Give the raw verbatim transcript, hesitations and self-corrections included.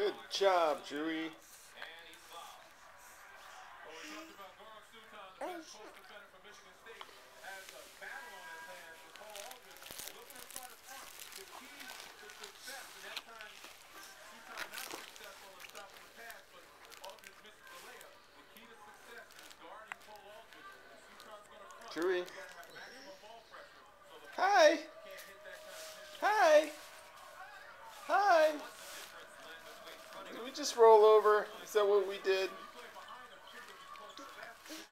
Good job, Drewy. Drewy. Hi. Hi. Hi. Did we just roll over? Is that what we did?